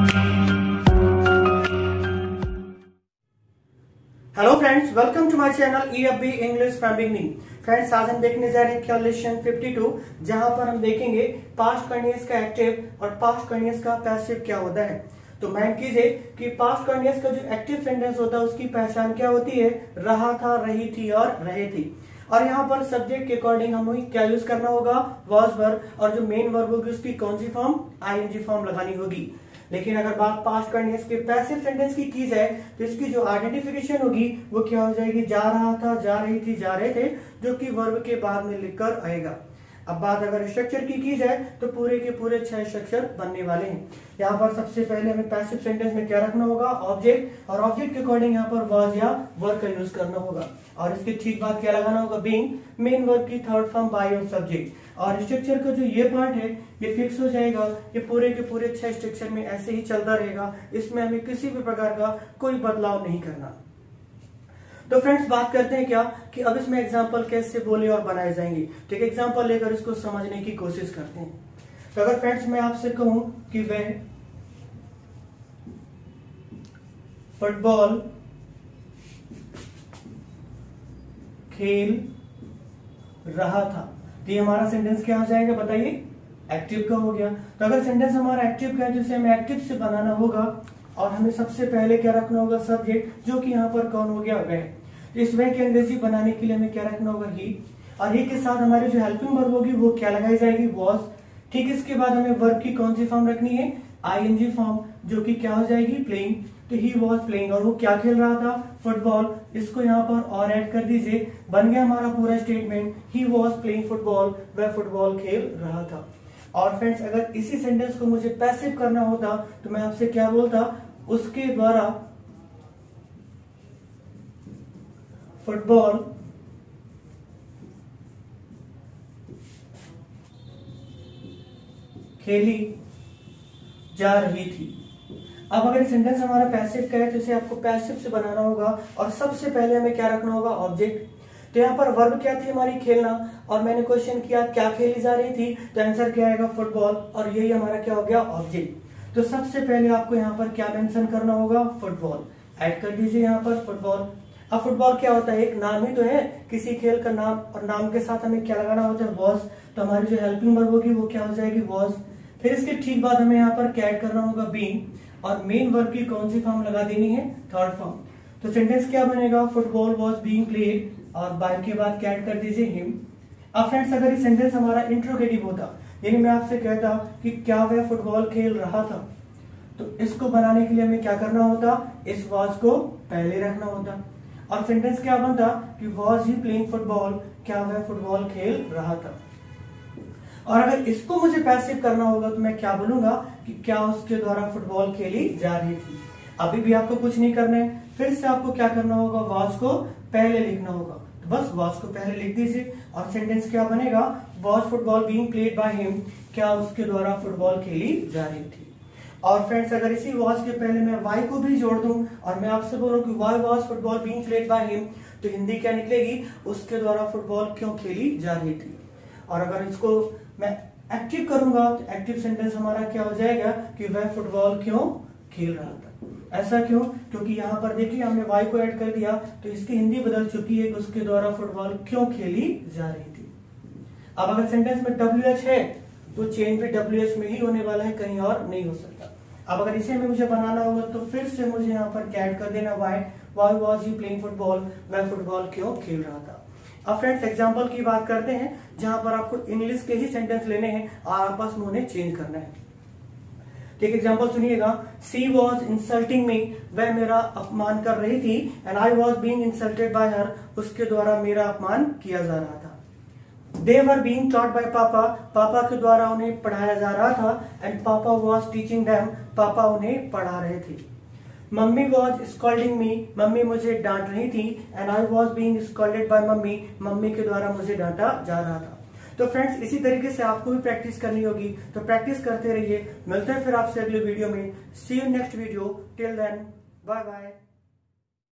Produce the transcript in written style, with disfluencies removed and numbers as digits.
Hello friends, welcome to my channel EFB English from beginning. Friends, आज हम देखने जा रहे हैं लेसन 52, जहां पर हम देखेंगे पास्ट कंटिन्यूअस का एक्टिव और पास्ट कंटिन्यूअस का पैसिव क्या होता है। तो माइंड कीजिए कि पास्ट कंटिन्यूअस का जो एक्टिव सेंटेंस होता है उसकी पहचान क्या होती है, रहा था, रही थी और रहे थे। और यहाँ पर सब्जेक्ट के अकॉर्डिंग हमें क्या यूज करना होगा, वाज वर्ब, और जो मेन वर्ब होगी उसकी कौन सी फॉर्म, आईएनजी फॉर्म लगानी होगी। लेकिन अगर बात पास्ट कंटिन्यूअस के पैसिव सेंटेंस की जाए तो इसकी जो आइडेंटिफिकेशन होगी वो क्या हो जाएगी, जा रहा था, जा रही थी, जा रहे थे, जो कि वर्ब के बाद में लिखकर आएगा। अब बात अगर स्ट्रक्चर की जाए तो पूरे के पूरे 6 स्ट्रक्चर बनने वाले हैं। यहाँ पर सबसे पहले हमें पैसिव सेंटेंस में क्या रखना होगा, ऑब्जेक्ट, और ऑब्जेक्ट के अकॉर्डिंग यहाँ पर वाज या वर्ब का यूज करना होगा। और इसके ठीक बाद क्या लगाना होगा, बीइंग, मेन वर्ब की third form by of subject. और स्ट्रक्चर का जो ये पार्ट है ये फिक्स हो जाएगा, ये पूरे के पूरे 6 स्ट्रक्चर में ऐसे ही चलता रहेगा। इसमें हमें किसी भी प्रकार का कोई बदलाव नहीं करना। तो फ्रेंड्स, बात करते हैं क्या कि अब इसमें एग्जांपल कैसे बोले और बनाए जाएंगे। तो एक एग्जांपल लेकर इसको समझने की कोशिश करते हैं। तो अगर फ्रेंड्स मैं आपसे कहूं कि वह फुटबॉल खेल रहा था, तो ये हमारा सेंटेंस क्या हो जाएगा, बताइए, एक्टिव का हो गया। तो अगर सेंटेंस हमारा एक्टिव का है तो इसे हमें एक्टिव से बनाना होगा और हमें सबसे पहले क्या रखना होगा, सब्जेक्ट, जो कि यहाँ पर कौन हो गया, वह। इस वह की अंग्रेजी बनाने के लिए हमें क्या रखना होगा, ही। और ही के साथ हमारी जो हेल्पिंग वर्ब होगी वो क्या लगाई जाएगी, वॉज। ठीक, इसके बाद हमें वर्ब की कौन सी फॉर्म रखनी है, आईएनजी फॉर्म, जो कि क्या हो जाएगी, प्लेइंग। तो ही वॉज प्लेइंग, और वो क्या खेल रहा था, फुटबॉल। इसको यहाँ पर और ऐड कर दीजिए, बन गया हमारा पूरा statement, he was playing football, वह फुटबॉल खेल रहा था। और फ्रेंड्स, अगर इसी सेंटेंस को मुझे पैसिव करना होता तो मैं आपसे क्या बोलता, उसके द्वारा फुटबॉल खेली जा रही थी। अब अगर सेंटेंस हमारा पैसिव का है तो इसे आपको पैसिव से बनाना होगा और सबसे पहले हमें क्या रखना होगा, ऑब्जेक्ट। तो यहाँ पर वर्ब क्या थी हमारी, खेलना, और मैंने क्वेश्चन किया क्या खेली जा रही थी, तो आंसर क्या आएगा, फुटबॉल, और यही हमारा क्या हो गया, ऑब्जेक्ट। तो सबसे पहले आपको यहाँ पर क्या मेंशन करना होगा, फुटबॉल, ऐड कर दीजिए यहाँ पर फुटबॉल। अब फुटबॉल क्या होता है, एक नाम ही तो है, किसी खेल का नाम, और नाम के साथ हमें क्या लगाना होता है, वॉज। तो हमारी जो हेल्पिंग वर्ब होगी वो क्या हो जाएगी, वॉज। फिर इसके ठीक बाद हमें यहाँ पर क्या ऐड करना होगा, बीइंग, और मेन वर्ब की कौन सी फॉर्म लगा देनी है, थर्ड फॉर्म। तो सेंटेंस क्या बनेगा, फुटबॉल वॉज बीइंग प्लेड, और बाय के बाद क्या ऐड कर दीजिए, हिम। अब फ्रेंड्स, अगर ये सेंटेंस हमारा इंट्रोगेटिव होता, यानी मैं आपसे कहता कि क्या वह फुटबॉल खेल रहा था, तो इसको बनाने के लिए हमें क्या करना होता, इस वॉज को पहले रखना होता, और सेंटेंस क्या बनता कि वॉज ही प्लेइंग फुटबॉल, क्या वह फुटबॉल खेल रहा था। और अगर इसको मुझे पैसिव करना होगा तो मैं क्या बोलूंगा कि क्या उसके द्वारा फुटबॉल खेली जा रही थी। अभी भी आपको कुछ नहीं करना है, फिर से आपको क्या करना होगा, वॉज को पहले लिखना होगा। तो बस वॉज को पहले लिख दीजिए और सेंटेंस क्या बनेगा, was football being played by him, क्या उसके द्वारा फुटबॉल खेली जा रही थी। और फ्रेंड्स, अगर इसी वॉज के पहले मैं वाई को भी जोड़ दूं और मैं आपसे बोलूं कि why was football being played by him, तो हिंदी क्या निकलेगी, उसके द्वारा फुटबॉल क्यों खेली जा रही थी। और अगर इसको मैं एक्टिव करूंगा तो एक्टिव सेंटेंस हमारा क्या हो जाएगा कि वह फुटबॉल क्यों खेल रहा था। ऐसा क्यों, क्योंकि यहाँ पर देखिए हमने वाई को ऐड कर दिया तो इसकी हिंदी बदल चुकी है कि उसके द्वारा फुटबॉल क्यों खेली जा रही थी। अब अगर सेंटेंस में WH है तो चेंज भी WH में ही होने वाला है, कहीं और नहीं हो सकता। अब अगर इसे में मुझे बनाना होगा तो फिर से मुझे यहाँ पर क्या ऐड कर देना, why was he playing football, वह फुटबॉल क्यों खेल रहा था। अब फ्रेंड्स, एग्जांपल की बात करते हैं जहां पर आपको इंग्लिश के ही सेंटेंस लेने हैं और आपस में उन्हें चेंज करना है। ठीक, एग्जांपल सुनिएगा, सी वॉज इंसल्टिंग मी, वह मेरा अपमान कर रही थी, and I was being insulted by her, उसके द्वारा मेरा अपमान किया जा रहा था। They were being taught by papa, papa के द्वारा उन्हें पढ़ाया जा रहा था, एंड पापा वॉज टीचिंग देम, पापा उन्हें पढ़ा रहे थे। Mummy was scolding me, mummy मुझे डांट रही थी, and I was being scolded by mummy, mummy के द्वारा मुझे डांटा जा रहा था। तो फ्रेंड्स, इसी तरीके से आपको भी प्रैक्टिस करनी होगी, तो प्रैक्टिस करते रहिए। मिलते हैं फिर आपसे अगले वीडियो में। See you next video, till then, bye bye.